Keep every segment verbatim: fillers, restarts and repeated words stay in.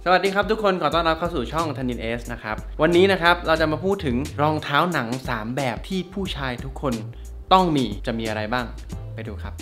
สวัสดีครับทุกคนขอต้อนรับเข้าสู่ช่องธนินเอสนะครับวันนี้นะครับเราจะมาพูดถึงรองเท้าหนังสามแบบที่ผู้ชายทุกคนต้องมีจะมีอะไรบ้างไปดูครับ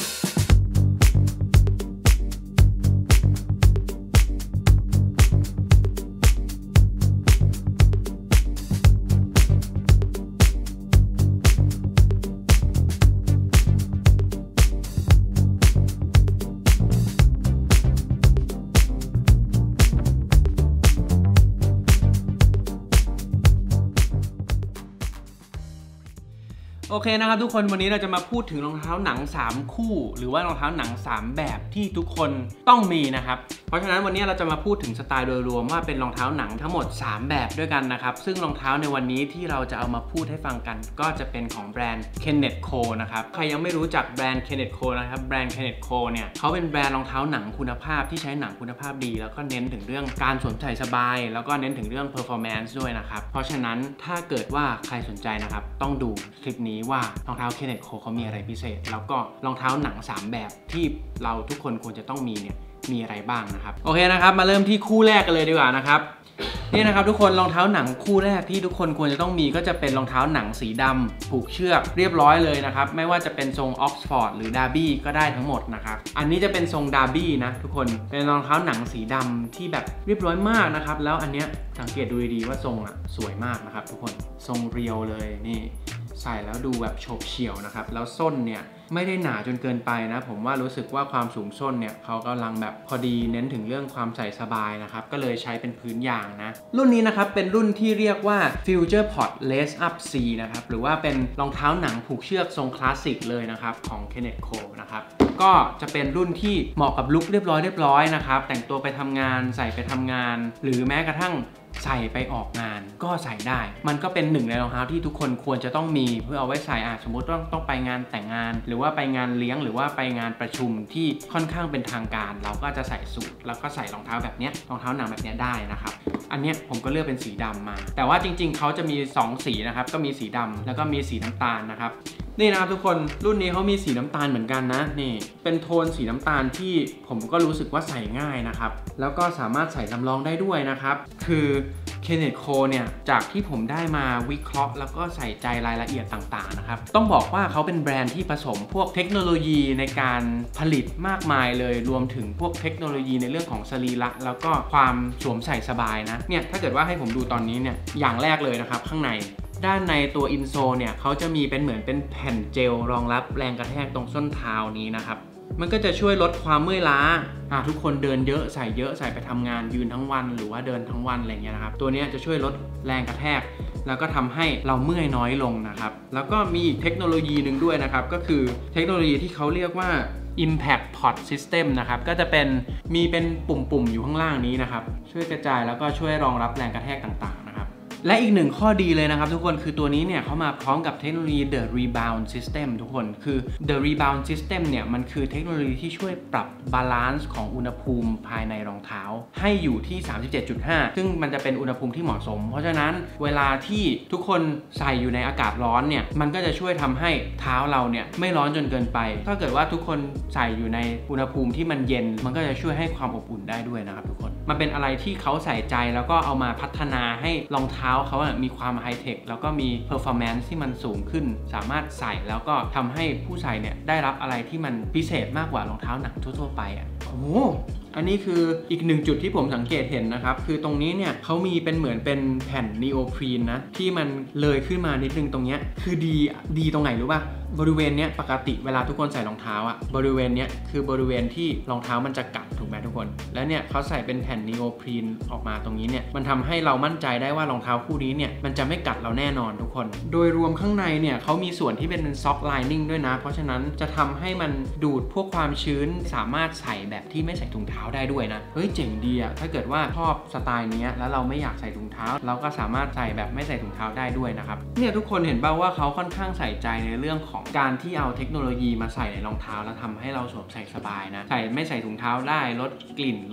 โอเคนะครับทุกคนวันนี้เราจะมาพูดถึงรองเท้าหนังสามคู่หรือว่ารองเท้าหนังสามแบบที่ทุกคนต้องมีนะครับเพราะฉะนั้นวันนี้เราจะมาพูดถึงสไตล์โดยรวมว่าเป็นรองเท้าหนังทั้งหมดสามแบบด้วยกันนะครับซึ่งรองเท้าในวันนี้ที่เราจะเอามาพูดให้ฟังกันก็จะเป็นของแบรนด์ Kenneth Cole นะครับใครยังไม่รู้จักแบรนด์ Kenneth Cole นะครับแบรนด์ Kenneth Cole เนี่ยเขาเป็นแบรนด์รองเท้าหนังคุณภาพที่ใช้หนังคุณภาพดีแล้วก็เน้นถึงเรื่องการสวมใส่สบายแล้วก็เน้นถึงเรื่อง performance ด้วยนะครับเพราะฉะนั้นถ้าเกิดว่าใครสนใจนะครับต้องดูคลิปนี้ว่ารองเท้า Kenneth Cole เขามีอะไรพิเศษแล้วก็รองเท้าหนังสามแบบที่เราทุกคนควรจะต้องมีเนี่ยมีอะไรบ้างนะครับโอเคนะครับมาเริ่มที่คู่แรกกันเลยดีกว่านะครับนี่นะครับทุกคนรองเท้าหนังคู่แรกที่ทุกคนควรจะต้องมีก็จะเป็นรองเท้าหนังสีดำผูกเชือกเรียบร้อยเลยนะครับไม่ว่าจะเป็นทรงออกซฟอร์ดหรือดาร์บี้ก็ได้ทั้งหมดนะครับอันนี้จะเป็นทรงดาร์บี้นะทุกคนเป็นรองเท้าหนังสีดำที่แบบเรียบร้อยมากนะครับแล้วอันเนี้ยสังเกตดูดีๆว่าทรงอ่ะสวยมากนะครับทุกคนทรงเรียวเลยนี่ใส่แล้วดูแบบโฉบเฉี่ยวนะครับแล้วส้นเนี่ยไม่ได้หนาจนเกินไปนะผมว่ารู้สึกว่าความสูงส้นเนี่ยเขากำลังแบบพอดีเน้นถึงเรื่องความใส่สบายนะครับก็เลยใช้เป็นพื้นยางนะรุ่นนี้นะครับเป็นรุ่นที่เรียกว่า Future Pod Lace Up C นะครับหรือว่าเป็นรองเท้าหนังผูกเชือกทรงคลาสสิกเลยนะครับของ Kenneth Cole นะครับก็จะเป็นรุ่นที่เหมาะกับลุคเรียบร้อยเรียบร้อยนะครับแต่งตัวไปทำงานใส่ไปทำงานหรือแม้กระทั่งใส่ไปออกงานก็ใส่ได้มันก็เป็นหนึ่งในรองเท้าที่ทุกคนควรจะต้องมีเพื่อเอาไว้ใส่อาสมมติต้องต้องไปงานแต่งงานหรือว่าไปงานเลี้ยงหรือว่าไปงานประชุมที่ค่อนข้างเป็นทางการเราก็จะใส่สูทแล้วก็ใส่รองเท้าแบบนี้รองเท้าหนังแบบนี้ได้นะครับอันนี้ผมก็เลือกเป็นสีดำมาแต่ว่าจริงๆเขาจะมีสองสีนะครับก็มีสีดำแล้วก็มีสีน้ำตาลนะครับนี่นะครับทุกคนรุ่นนี้เขามีสีน้ำตาลเหมือนกันนะนี่เป็นโทนสีน้ำตาลที่ผมก็รู้สึกว่าใส่ง่ายนะครับแล้วก็สามารถใส่ลำลองได้ด้วยนะครับคือ Kenneth Cole เนี่ยจากที่ผมได้มาวิเคราะห์แล้วก็ใส่ใจรายละเอียดต่างๆนะครับต้องบอกว่าเขาเป็นแบรนด์ที่ผสมพวกเทคโนโลยีในการผลิตมากมายเลยรวมถึงพวกเทคโนโลยีในเรื่องของสรีระแล้วก็ความสวมใส่สบายนะเนี่ยถ้าเกิดว่าให้ผมดูตอนนี้เนี่ยอย่างแรกเลยนะครับข้างในด้านในตัวอินโซลเนี่ยเขาจะมีเป็นเหมือนเป็นแผ่นเจลรองรับแรงกระแทกตรงส้นเท้านี้นะครับมันก็จะช่วยลดความเมื่อยล้าอ่าทุกคนเดินเยอะใส่เยอะใส่ไปทำงานยืนทั้งวันหรือว่าเดินทั้งวันอะไรเงี้ยนะครับตัวนี้จะช่วยลดแรงกระแทกแล้วก็ทำให้เราเมื่อยน้อยลงนะครับแล้วก็มีอีกเทคโนโลยีหนึ่งด้วยนะครับก็คือเทคโนโลยีที่เขาเรียกว่า Impact Pod System นะครับก็จะเป็นมีเป็นปุ่มๆอยู่ข้างล่างนี้นะครับช่วยกระจายแล้วก็ช่วยรองรับแรงกระแทกต่างๆนะครับและอีกหนึ่งข้อดีเลยนะครับทุกคนคือตัวนี้เนี่ยเขามาพร้อมกับเทคโนโลยี The Rebound System ทุกคนคือ The Rebound System เนี่ยมันคือเทคโนโลยีที่ช่วยปรับบาลานซ์ของอุณหภูมิภายในรองเท้าให้อยู่ที่ สามสิบเจ็ดจุดห้า ซึ่งมันจะเป็นอุณหภูมิที่เหมาะสมเพราะฉะนั้นเวลาที่ทุกคนใส่อยู่ในอากาศร้อนเนี่ยมันก็จะช่วยทำให้เท้าเราเนี่ยไม่ร้อนจนเกินไปถ้าเกิดว่าทุกคนใส่อยู่ในอุณหภูมิที่มันเย็นมันก็จะช่วยให้ความอบอุ่นได้ด้วยนะครับทุกคนมันเป็นอะไรที่เขาใส่ใจแล้วก็เอามาพัฒนาให้รองเท้าเขามีความไฮเทคแล้วก็มี performance ที่มันสูงขึ้นสามารถใส่แล้วก็ทำให้ผู้ใส่เนี่ยได้รับอะไรที่มันพิเศษมากกว่ารองเท้าหนังทั่วๆไปอ่ะโอ้อันนี้คืออีกหนึ่งจุดที่ผมสังเกตเห็นนะครับคือตรงนี้เนี่ยเขามีเป็นเหมือนเป็นแผ่นนีโอพรีนนะที่มันเลยขึ้นมานิดนึงตรงเนี้ยคือดีดีตรงไหนรู้ป่ะบริเวณเนี้ยปกติเวลาทุกคนใส่รองเท้าอะบริเวณเนี้ยคือบริเวณที่รองเท้ามันจะกัดถูกไหมทุกคนแล้วเนี่ยเขาใส่เป็นแผ่นนีโอพรีนออกมาตรงนี้เนี่ยมันทำให้เรามั่นใจได้ว่ารองเท้าคู่นี้เนี่ยมันจะไม่กัดเราแน่นอนทุกคนโดยรวมข้างในเนี่ยเขามีส่วนที่เป็นซ็อกไลนิ่งด้วยนะเพราะฉะนั้นจะทำให้มันดูดพวกความชื้นสามารถใส่แบบที่ไม่ใส่ถุงเท้าได้ด้วยนะเฮ้ยเจ๋งดีอะถ้าเกิดว่าชอบสไตล์นี้แล้วเราไม่อยากใส่ถุงเท้าเราก็สามารถใส่แบบไม่ใส่ถุงเท้าได้ด้วยนะครับเนี่ยทุกคนเห็นป่าวว่าเขาค่อนข้างใส่ใจในเรื่องของการที่เอาเทคโนโลยีมาใส่ในรองเท้าแล้วทำให้เราสวมใส่สบายนะใส่ไม่ใส่ถุงเท้าได้ลดกลิ่นลดค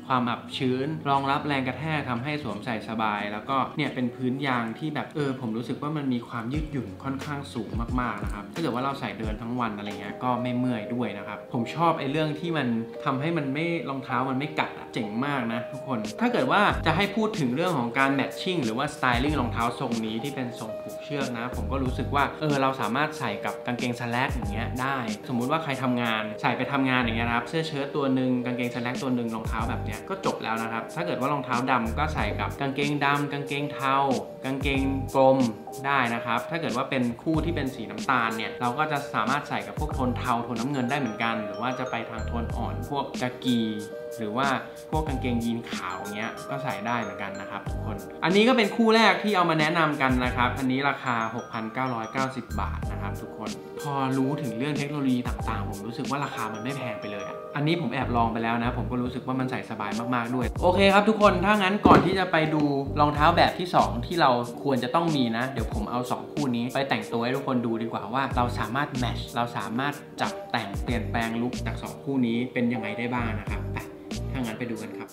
ความอับชื้นรองรับแรงกระแทกทำให้สวมใส่สบายแล้วก็เนี่ยเป็นพื้นยางที่แบบเออผมรู้สึกว่ามันมีความยืดหยุ่นค่อนข้างสูงมากๆนะครับถ้าเกิดว่าเราใส่เดินทั้งวันอะไรเงี้ยก็ไม่เมื่อยด้วยนะครับผมชอบไอ้เรื่องที่มันทำให้มันไม่รองเท้ามันไม่กัดเจ๋งมากนะทุกคนถ้าเกิดว่าจะให้พูดถึงเรื่องของการแมทชิ่งหรือว่าสไตลิ่งรองเท้าทรงนี้ที่เป็นทรงผูกเชือกนะผมก็รู้สึกว่าเออเราสามารถใส่กับกางเกงสแลกอย่างเงี้ยได้สมมุติว่าใครทำงานใส่ไปทำงานอย่างเงี้ยครับเสื้อเชิ้ตตัวหนึ่งกางเกงสแลกตัวหนึ่งรองเท้าแบบเนี้ยก็จบแล้วนะครับถ้าเกิดว่ารองเท้าดำก็ใส่กับกางเกงดำกางเกงเทากางเกงกลมได้นะครับถ้าเกิดว่าเป็นคู่ที่เป็นสีน้ำตาลเนี่ยเราก็จะสามารถใส่กับพวกโทนเทาโทนน้ำเงินได้เหมือนกันหรือว่าจะไปทางโทนอ่อนพวกกากีหรือว่าพวกกางเกงยีนขาวเงี้ยก็ใส่ได้เหมือนกันนะครับทุกคนอันนี้ก็เป็นคู่แรกที่เอามาแนะนำกันนะครับอันนี้ราคา หกพันเก้าร้อยเก้าสิบ บาทนะครับทุกคนพอรู้ถึงเรื่องเทคโนโลยีต่างๆผมรู้สึกว่าราคามันไม่แพงไปเลยอ่ะอันนี้ผมแอบลองไปแล้วนะผมก็รู้สึกว่ามันใส่สบายมากๆด้วยโอเคครับทุกคนถ้างั้นก่อนที่จะไปดูรองเท้าแบบที่สองที่เราควรจะต้องมีนะเดี๋ยวผมเอาสองคู่นี้ไปแต่งตัวให้ทุกคนดูดีกว่าว่าเราสามารถแมทช์เราสามารถจับแต่งเปลี่ยนแปลงลุคจากสองคู่นี้เป็นยังไงได้บ้างนะครับไปถ้างั้นไปดูกันครับ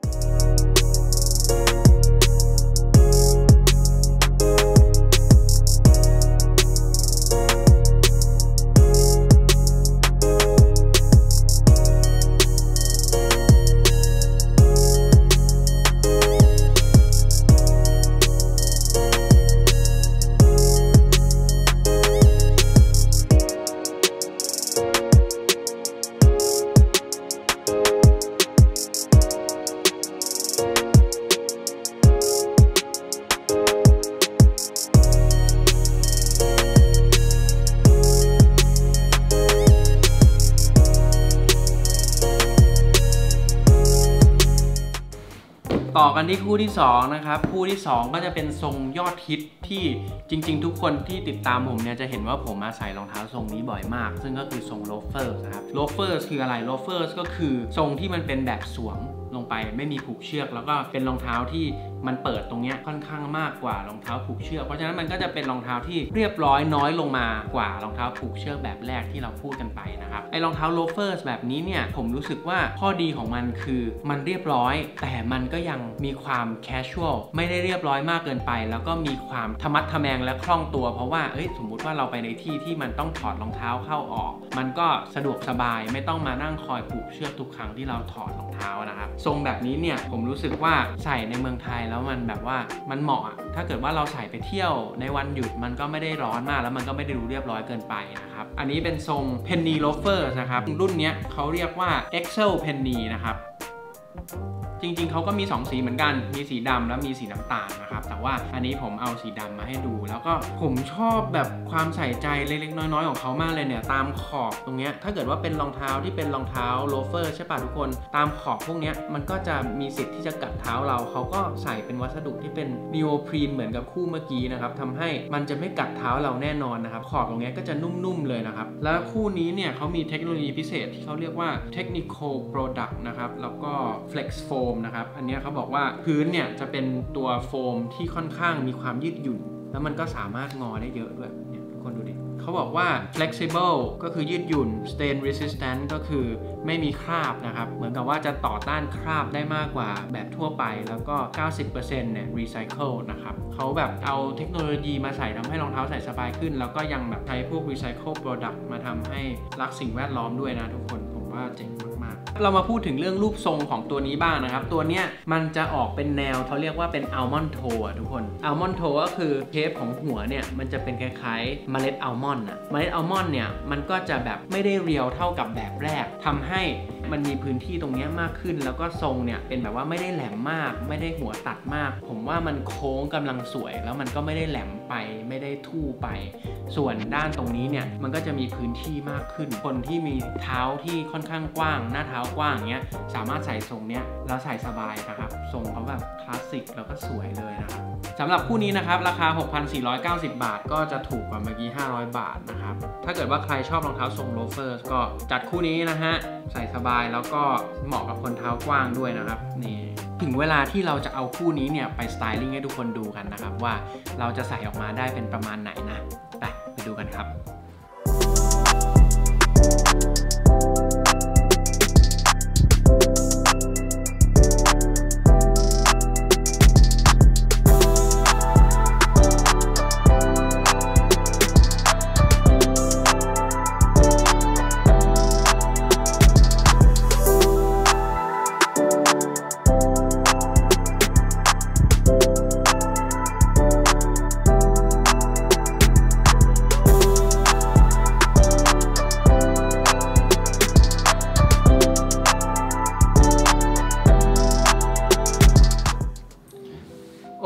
ต่อกันที่คู่ที่สองนะครับคู่ที่สองก็จะเป็นทรงยอดฮิตที่จริงๆทุกคนที่ติดตามผมเนี่ยจะเห็นว่าผมมาใส่รองเท้าทรงนี้บ่อยมากซึ่งก็คือทรงโลเฟอร์นะครับโลเฟอร์คืออะไรโลเฟอร์ก็คือทรงที่มันเป็นแบบสวมลงไปไม่มีผูกเชือกแล้วก็เป็นรองเท้าที่มันเปิดตรงนี้ค่อนข้างมากกว่ารองเท้าผูกเชือกเพราะฉะนั้นมันก็จะเป็นรองเท้าที่เรียบร้อยน้อยลงมากว่ารองเท้าผูกเชือกแบบแรกที่เราพูดกันไปนะครับไอ้รองเท้าโลเฟอร์แบบนี้เนี่ยผมรู้สึกว่าข้อดีของมันคือมันเรียบร้อยแต่มันก็ยังมีความแคชชวลไม่ได้เรียบร้อยมากเกินไปแล้วก็มีความทะมัดทะแมงและคล่องตัวเพราะว่าเอ้ยสมมุติว่าเราไปในที่ที่มันต้องถอดรองเท้าเข้าออกมันก็สะดวกสบายไม่ต้องมานั่งคอยผูกเชือกทุกครั้งที่เราถอดรองเท้านะครับทรงแบบนี้เนี่ยผมรู้สึกว่าใส่ในเมืองไทยแล้วมันแบบว่ามันเหมาะถ้าเกิดว่าเราใส่ไปเที่ยวในวันหยุดมันก็ไม่ได้ร้อนมากแล้วมันก็ไม่ได้ดูเรียบร้อยเกินไปนะครับอันนี้เป็นทรง Penny Loafer นะครับรุ่นนี้เขาเรียกว่า Excel Penny นะครับจริงๆเขาก็มีสองสีเหมือนกันมีสีดำและมีสีน้ำตาลนะครับแต่ว่าอันนี้ผมเอาสีดำมาให้ดูแล้วก็ผมชอบแบบความใส่ใจเล็กๆน้อยๆของเขามากเลยเนี่ยตามขอบตรงเนี้ยถ้าเกิดว่าเป็นรองเท้าที่เป็นรองเท้าโลเฟอร์ใช่ป่ะทุกคนตามขอบพวกเนี้ยมันก็จะมีสิทธิ์ที่จะกัดเท้าเราเขาก็ใส่เป็นวัสดุที่เป็นนีโอพรีนเหมือนกับคู่เมื่อกี้นะครับทำให้มันจะไม่กัดเท้าเราแน่นอนนะครับขอบตรงเนี้ยก็จะนุ่มๆเลยนะครับแล้วคู่นี้เนี่ยเขามีเทคโนโลยีพิเศษที่เขาเรียกว่า Technical Product นะครับแล้วก็ Flex Foamนะครับอันนี้เขาบอกว่าพื้นเนี่ยจะเป็นตัวโฟมที่ค่อนข้างมีความยืดหยุ่นแล้วมันก็สามารถงอได้เยอะด้วยเนี่ยทุกคนดูดิเขาบอกว่า flexible ก็คือยืดหยุ่น stain resistant ก็คือไม่มีคราบนะครับเหมือนกับว่าจะต่อต้านคราบได้มากกว่าแบบทั่วไปแล้วก็ เก้าสิบเปอร์เซ็นต์ เนี่ย recycle นะครับเขาแบบเอาเทคโนโลยีมาใส่ทำให้รองเท้าใส่สบายขึ้นแล้วก็ยังแบบใช้พวก recycle product มาทำให้รักสิ่งแวดล้อมด้วยนะทุกคนผมว่าเจ๋งมากๆเรามาพูดถึงเรื่องรูปทรงของตัวนี้บ้างนะครับตัวเนี้ยมันจะออกเป็นแนวเขาเรียกว่าเป็น almond toe อ่ะทุกคน almond toe ก็คือเชฟของหัวเนี่ยมันจะเป็นคล้ายๆเมล็ดอัลมอนด์อ่ะเมล็ดอัลมอนด์เนี่ยมันก็จะแบบไม่ได้เรียวเท่ากับแบบแรกทำให้มันมีพื้นที่ตรงนี้มากขึ้นแล้วก็ทรงเนี่ยเป็นแบบว่าไม่ได้แหลมมากไม่ได้หัวตัดมากผมว่ามันโค้งกำลังสวยแล้วมันก็ไม่ได้แหลมไปไม่ได้ทู่ไปส่วนด้านตรงนี้เนี่ยมันก็จะมีพื้นที่มากขึ้นคนที่มีเท้าที่ค่อนข้างกว้างหน้าเท้ากว้างเงี้ยสามารถใส่ทรงเนี้ยแล้วใส่สบายนะครับทรงเขาแบบคลาสสิกแล้วก็สวยเลยนะครับสำหรับคู่นี้นะครับราคา หกพันสี่ร้อยเก้าสิบ บาทก็จะถูกกว่าเมื่อกี้ห้าร้อยบาทนะครับถ้าเกิดว่าใครชอบรองเท้าทรงโลเฟอร์ก็จัดคู่นี้นะฮะใส่สบายแล้วก็เหมาะกับคนเท้ากว้างด้วยนะครับนี่ถึงเวลาที่เราจะเอาคู่นี้เนี่ยไปสไตลิ่งให้ทุกคนดูกันนะครับว่าเราจะใส่ออกมาได้เป็นประมาณไหนนะไปไปดูกันครับ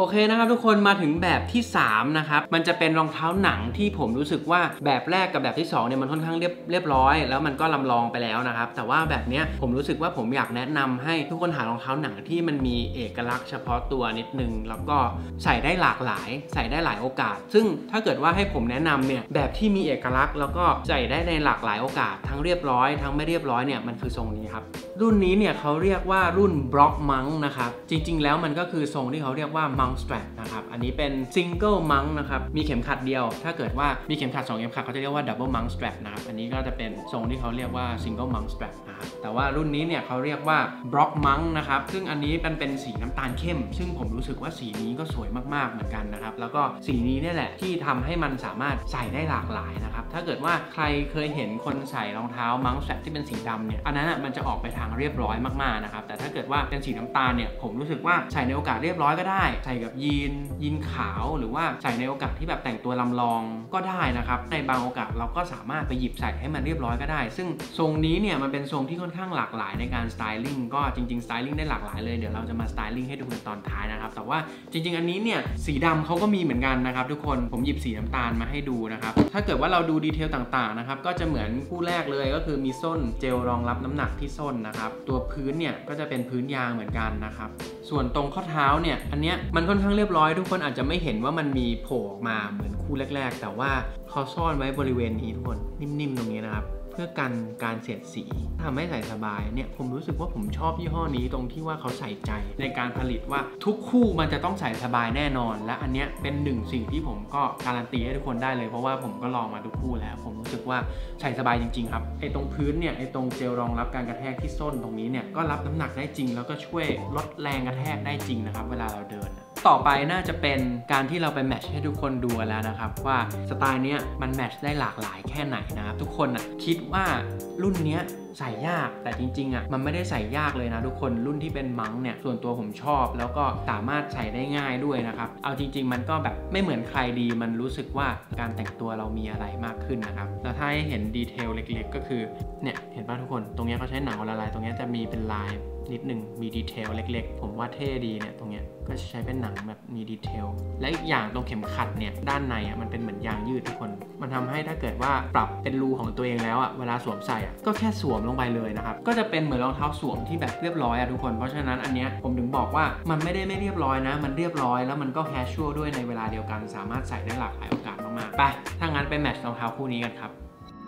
เคนะครับทุกคนมาถึงแบบที่สามนะครับมันจะเป็นรองเท้าหนังที่ผมรู้สึกว่าแบบแรกกับแบบที่สองเนี่ยมันค่อนข้างเรียบเรียบร้อยแล้วมันก็ลำลองไปแล้วนะครับแต่ว่าแบบเนี้ยผมรู้สึกว่าผมอยากแนะนำให้ทุกคนหารองเท้าหนังที่มันมีเอกลักษณ์เฉพาะตัวนิดนึงแล้วก็ใส่ได้หลากหลายใส่ได้หลายโอกาสซึ่งถ้าเกิดว่าให้ผมแนะนำเนี่ยแบบที่มีเอกลักษณ์แล้วก็ใส่ได้ในหลากหลายโอกาสทั้งเรียบร้อยทั้งไม่เรียบร้อยเนี่ยมันคือทรงนี้ครับรุ่นนี้เนี่ยเขาเรียกว่ารุ่น Block Monk นะครับจริงๆแล้วมันก็คือทรงที่เขาเรียกว่า Monk Strap นะครับอันนี้เป็น Single Monk นะครับมีเข็มขัดเดียวถ้าเกิดว่ามีเข็มขัดสองเข็มขัดเขาจะเรียกว่า Double Monk Strap นะครับอันนี้ก็จะเป็นทรงที่เขาเรียกว่า Single Monk Strap นะครับแต่ว่ารุ่นนี้เนี่ยเขาเรียกว่า Block Monk นะครับซึ่งอันนี้เป็นเป็นสีน้ำตาลเข้มซึ่งผมรู้สึกว่าสีนี้ก็สวยมากๆเหมือนกันนะครับแล้วก็สีนี้เนี่ยแหละที่ทำให้มันสามารถใส่ได้หลากหลายนะครับถ้าเกิดว่าใครเคยเห็นคนใส่รองเท้า Monk Strap ที่เป็นสีดำเนี่ยอันนั้นอ่ะมันจะออกไปทางเรียบร้อยมากๆนะครับแต่ถ้าเกิดว่าเป็นสีน้ำตาลเนี่ยผมรู้สึกว่าใส่ในโอกาสเรียบร้อยก็ได้ใส่กับยีนยีนขาวหรือว่าใส่ในโอกาสที่แบบแต่งตัวลำลองก็ได้นะครับในบางโอกาสเราก็สามารถไปหยิบใส่ให้มันเรียบร้อยก็ได้ซึ่งทรงนี้เนี่ยมันเป็นทรงที่ค่อนข้างหลากหลายในการสไตลิ่งก็จริงๆสไตลิ่งได้หลากหลายเลยเดี๋ยวเราจะมาสไตลิ่งให้ดูกันตอนท้ายนะครับแต่ว่าจริงๆอันนี้เนี่ยสีดำเขาก็มีเหมือนกันนะครับทุกคนผมหยิบสีน้ำตาลมาให้ดูนะครับถ้าเกิดว่าเราดูดีเทลต่างๆนะครับก็จะเหมือนคู่แรกเลยก็คือมีส้นเจลรองรับน้ำหนักที่ส้นนะครับตัวพื้นเนี่ยก็จะเป็นพื้นยางเหมือนกันนะครับส่วนตรงข้อเท้าเนี่ยอันเนี้ยมันค่อนข้างเรียบร้อยทุกคนอาจจะไม่เห็นว่ามันมีโผล่ออกมาเหมือนคู่แรกๆแต่ว่าเขาซ่อนไว้บริเวณนี้ทุกคนนิ่มๆตรงนี้นะครับเพื่อกันการเสียดสีทำให้ใส่สบายเนี่ยผมรู้สึกว่าผมชอบยี่ห้อนี้ตรงที่ว่าเขาใส่ใจในการผลิตว่าทุกคู่มันจะต้องใส่สบายแน่นอนและอันเนี้ยเป็นหนึ่งสิ่งที่ผมก็การันตีให้ทุกคนได้เลยเพราะว่าผมก็ลองมาทุกคู่แล้วผมรู้สึกว่าใส่สบายจริงๆครับไอ้ตรงพื้นเนี่ยไอ้ตรงเจลรองรับการกระแทกที่ส้นตรงนี้เนี่ยก็รับน้ำหนักได้จริงแล้วก็ช่วยลดแรงกระแทกได้จริงนะครับเวลาเราเดินต่อไปน่าจะเป็นการที่เราไปแมทช์ให้ทุกคนดูแล้วนะครับว่าสไตล์นี้มันแมทช์ได้หลากหลายแค่ไหนนะครับทุกคนอ่ะคิดว่ารุ่นนี้ใส่ยากแต่จริงๆอ่ะมันไม่ได้ใส่ยากเลยนะทุกคนรุ่นที่เป็นมังเนี่ยส่วนตัวผมชอบแล้วก็สามารถใส่ได้ง่ายด้วยนะครับเอาจริงๆมันก็แบบไม่เหมือนใครดีมันรู้สึกว่าการแต่งตัวเรามีอะไรมากขึ้นนะครับแล้วถ้าให้เห็นดีเทลเล็กๆก็คือเนี่ยเห็นป่ะทุกคนตรงนี้เขาใช้หนังละลายตรงนี้จะมีเป็นลายนิดนึงมีดีเทลเล็กๆผมว่าเท่ดีเนี่ยตรงเนี้ยก็ใช้เป็นหนังแบบมีดีเทลและอีกอย่างตรงเข็มขัดเนี่ยด้านในอ่ะมันเป็นเหมือนยางยืดทุกคนมันทำให้ถ้าเกิดว่าปรับเป็นรูของตัวเองแล้วอ่ะเวลาสวมใส่อ่ะก็แค่สวมลงไปเลยนะครับก็จะเป็นเหมือนรองเท้าสวมที่แบบเรียบร้อยอ่ะทุกคนเพราะฉะนั้นอันเนี้ยผมถึงบอกว่ามันไม่ได้ไม่เรียบร้อยนะมันเรียบร้อยแล้วมันก็แคชชวลด้วยในเวลาเดียวกันสามารถใส่ได้หลากหลายโอกาสมากๆไปถ้างั้นไปแมทช์รองเท้าคู่นี้กันครับ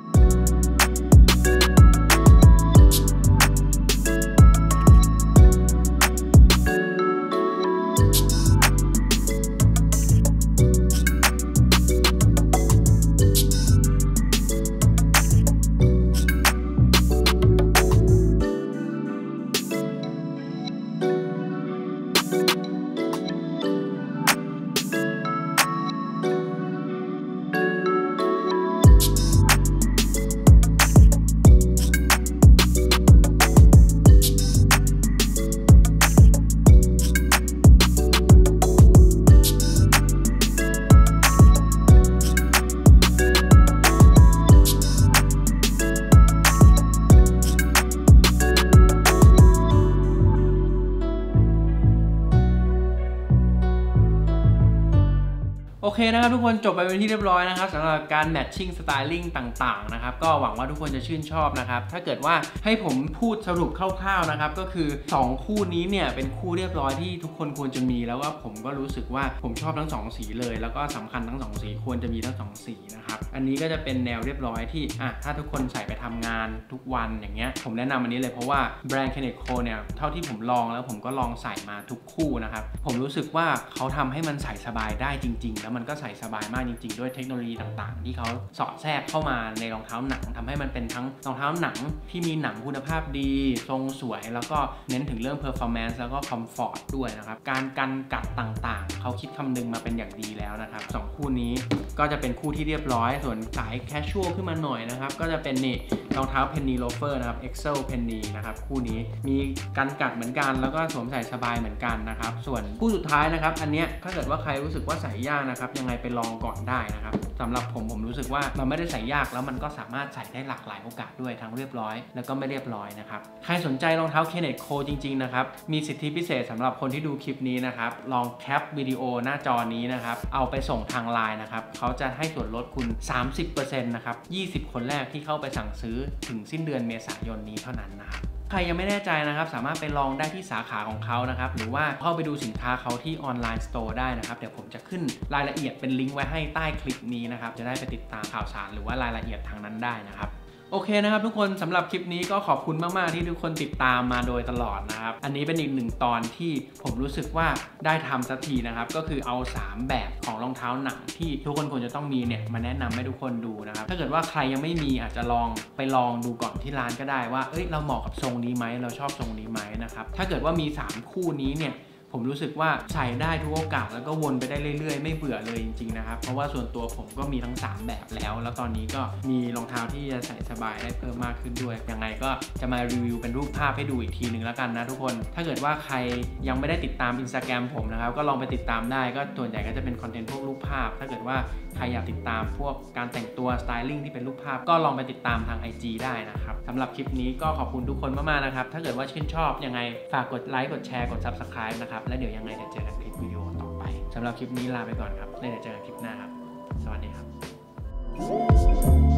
โอเคนะครับทุกคนจบไปเป็นที่เรียบร้อยนะครับสำหรับการแมทชิ่งสไตลิ่งต่างๆนะครับก็หวังว่าทุกคนจะชื่นชอบนะครับถ้าเกิดว่าให้ผมพูดสรุปคร่าวๆนะครับก็คือสองคู่นี้เนี่ยเป็นคู่เรียบร้อยที่ทุกคนควรจะมีแล้วว่าผมก็รู้สึกว่าผมชอบทั้งสองสีเลยแล้วก็สำคัญทั้งสองสีควรจะมีทั้งสองสีนะครับอันนี้ก็จะเป็นแนวเรียบร้อยที่อ่ะถ้าทุกคนใส่ไปทำงานทุกวันอย่างเงี้ยผมแนะนำอันนี้เลยเพราะว่าแบรนด์ Kaneko เนี่ยเท่าที่ผมลองแล้วผมก็ลองใส่มาทุกคู่นะครับผมรู้สึกว่าเขาทำให้มันใส่สบายได้จริงๆแล้วมันก็ใส่สบายมากจริงๆด้วยเทคโนโลยีต่างๆที่เขาสอดแทรกเข้ามาในรองเท้าหนังทำให้มันเป็นทั้งรองเท้าหนังที่มีหนังคุณภาพดีทรงสวยแล้วก็เน้นถึงเรื่อง performance แล้วก็ comfort ด้วยนะครับการกันกัดต่างๆเขาคิดคำนึงมาเป็นอย่างดีแล้วนะครับสองคู่นี้ก็จะเป็นคู่ที่เรียบร้อยส่วนสาย casual ขึ้นมาหน่อยนะครับก็จะเป็นนี่รองเท้าเพนนีโลเฟอร์นะครับ Excel Penny นะครับคู่นี้มีกันกัดเหมือนกันแล้วก็สวมใส่สบายเหมือนกันนะครับส่วนคู่สุดท้ายนะครับอันเนี้ยถ้าเกิดว่าใครรู้สึกว่าใส่ยากนะครับยังไงไปลองก่อนได้นะครับสำหรับผมผมรู้สึกว่ามันไม่ได้ใส่ยากแล้วมันก็สามารถใส่ได้หลากหลายโอกาสด้วยทั้งเรียบร้อยแล้วก็ไม่เรียบร้อยนะครับใครสนใจรองเท้า Kenneth Cole จริงๆนะครับมีสิทธิพิเศษสำหรับคนที่ดูคลิปนี้นะครับลองแคปวิดีโอหน้าจอนี้นะครับเอาไปส่งทางไลน์นะครับเขาจะให้ส่วนลดคุณ สามสิบเปอร์เซ็นต์ นะครับยี่สิบคนแรกที่เข้าไปสั่งซื้อถึงสิ้นเดือนเมษายนนี้เท่านั้นนะครับใครยังไม่แน่ใจนะครับสามารถไปลองได้ที่สาขาของเขานะครับหรือว่าเข้าไปดูสินค้าเขาที่ออนไลน์สโตร์ได้นะครับเดี๋ยวผมจะขึ้นรายละเอียดเป็นลิงก์ไว้ให้ใต้คลิปนี้นะครับจะได้ไปติดตามข่าวสารหรือว่ารายละเอียดทางนั้นได้นะครับโอเคนะครับทุกคนสำหรับคลิปนี้ก็ขอบคุณมากๆที่ทุกคนติดตามมาโดยตลอดนะครับอันนี้เป็นอีกหนึ่งตอนที่ผมรู้สึกว่าได้ทำสักทีนะครับก็คือเอาสามแบบของรองเท้าหนังที่ทุกคนควรจะต้องมีเนี่ยมาแนะนำให้ทุกคนดูนะครับถ้าเกิดว่าใครยังไม่มีอาจจะลองไปลองดูก่อนที่ร้านก็ได้ว่าเอ้ยเราเหมาะกับทรงนี้ไหมเราชอบทรงนี้ไหมนะครับถ้าเกิดว่ามีสามคู่นี้เนี่ยผมรู้สึกว่าใส่ได้ทุกโอกาสแล้วก็วนไปได้เรื่อยๆไม่เบื่อเลยจริงๆนะครับเพราะว่าส่วนตัวผมก็มีทั้งสามแบบแล้วแล้วตอนนี้ก็มีรองเท้าที่จะใส่สบายได้เพิ่มมากขึ้นด้วยยังไงก็จะมารีวิวเป็นรูปภาพให้ดูอีกทีหนึ่งแล้วกันนะทุกคนถ้าเกิดว่าใครยังไม่ได้ติดตาม Instagram ผมนะครับก็ลองไปติดตามได้ก็ส่วนใหญ่ก็จะเป็นคอนเทนต์พวกรูปภาพถ้าเกิดว่าใครอยากติดตามพวกการแต่งตัวสไตลิ่งที่เป็นรูปภาพก็ลองไปติดตามทาง ไอ จี ได้นะครับสำหรับคลิปนี้ก็ขอบคุณทุกคนมากๆนะครับถ้าเกิดว่าชื่นชอบยังไงฝากกดไลค์กดแชร์กด ซับสไครบ์ นะครับแล้วเดี๋ยวยังไงเดี๋ยวเจอกันคลิปวิดีโอต่อไปสำหรับคลิปนี้ลาไปก่อนครับแล้วเดี๋ยวเจอกันคลิปหน้าครับสวัสดีครับ